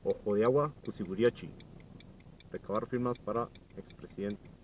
Ojo de Agua, Cusiburiachi. Recabar firmas para expresidentes.